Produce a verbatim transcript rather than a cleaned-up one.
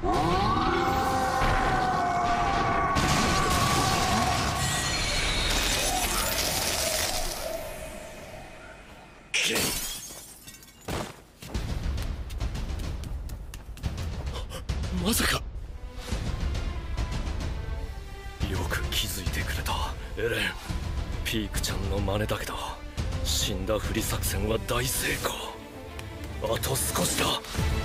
まさか。よく気づいてくれたエレン。ピークちゃんの真似だけど死んだふり作戦は大成功。あと少しだ。